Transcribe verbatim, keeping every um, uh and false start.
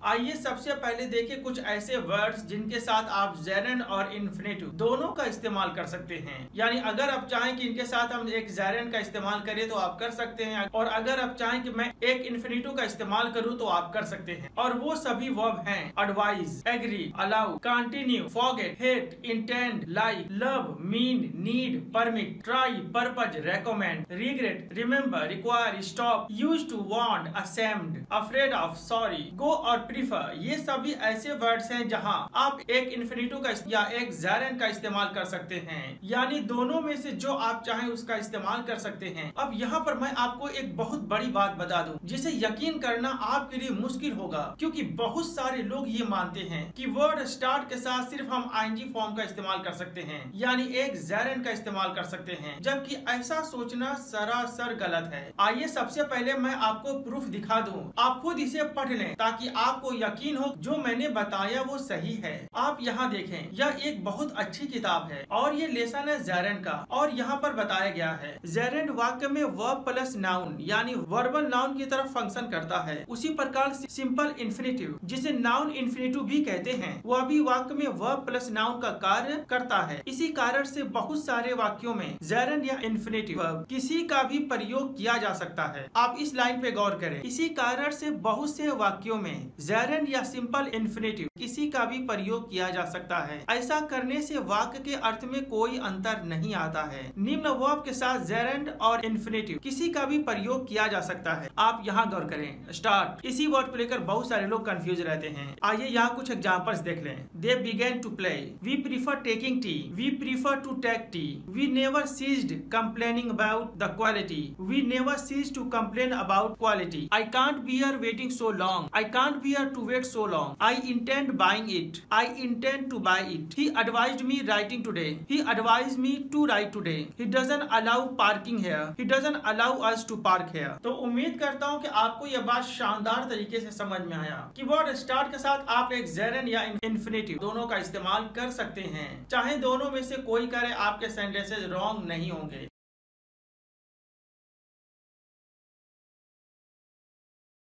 आइए सबसे पहले देखिए कुछ ऐसे वर्ड्स जिनके साथ आप जेरेंड और इन्फिनेटिव दोनों का इस्तेमाल कर सकते हैं। यानी अगर आप चाहें कि इनके साथ हम एक जेरेंड का इस्तेमाल करें तो आप कर सकते हैं, और अगर आप चाहें कि मैं एक इन्फिनेटिव का इस्तेमाल करूं तो आप कर सकते हैं। और वो सभी वर्ब हैं advise, agree, allow, continue, forget, hate, intend, like, love, mean, need, permit, try, purpose, recommend, regret, remember, require, stop, use to, want, ashamed, afraid of, sorry, go और प्रीफर। ये सभी ऐसे वर्ड्स हैं जहां आप एक इन्फिनेटिव का या एक जेरेंड का इस्तेमाल कर सकते हैं। यानी दोनों में से जो आप चाहें उसका इस्तेमाल कर सकते हैं। अब यहाँ पर मैं आपको एक बहुत बड़ी बात बता दूं जिसे यकीन करना आपके लिए मुश्किल होगा, क्योंकि बहुत सारे लोग ये मानते हैं कि वर्ड स्टार्ट के साथ सिर्फ हम आईएनजी फॉर्म का इस्तेमाल कर सकते हैं, यानी एक जेरेंड का इस्तेमाल कर सकते हैं, जबकि ऐसा सोचना सरासर गलत है। आइए सबसे पहले मैं आपको प्रूफ दिखा दूं, आप खुद इसे पढ़ लें ताकि आपको यकीन हो जो मैंने बताया वो सही है। आप यहाँ देखें, यह एक बहुत अच्छी किताब है और ये लेसन है जेरेंड का, और यहाँ पर बताया गया है जेरेंड वाक्य में वर्ब प्लस नाउन यानी वर्बल नाउन की तरफ फंक्शन करता है। उसी प्रकार सिंपल इन्फिनेटिव जिसे नाउन इन्फिनेटिव भी कहते हैं वह भी वाक्य में वर्ब प्लस नाउन का कार्य करता है। इसी कारण से बहुत सारे वाक्यों में जेरेंड या इन्फिनेटिव वर्ब किसी का भी प्रयोग किया जा सकता है। आप इस लाइन पे गौर करें, इसी कारण से बहुत से वाक्यों में जेरेंड या सिंपल इन्फिनेटिव किसी का भी प्रयोग किया जा सकता है। ऐसा करने से वाक्य के अर्थ में कोई अंतर नहीं आता है। निम्न वर्ब के साथ जेरेंड और इन्फिनेटिव किसी का भी प्रयोग किया जा सकता है। आप यहाँ गौर करें, स्टार्ट इसी वर्ड को लेकर बहुत सारे लोग कंफ्यूज रहते हैं। आइए यहाँ कुछ एग्जांपल्स देख लें। They begin to play, we prefer taking tea, we prefer to take tea, we never ceased complaining about the quality, we never ceased to complain about quality, I can't bear waiting so long, I can't bear to wait so long, I intend buying it, I intend to buy it, he advised me writing today, he advised me to write today, he doesn't allow parking here, he doesn't allow us to park here। तो उम्मीद करता हूँ कि आपको यह बात शानदार तरीके से समझ में आया कि वर्ड स्टार्ट के साथ आप एक जेरेंड या इन्फिनेटिव दोनों का इस्तेमाल कर सकते हैं। चाहे दोनों में से कोई करे, आपके सेंटेंसेस रॉन्ग नहीं होंगे।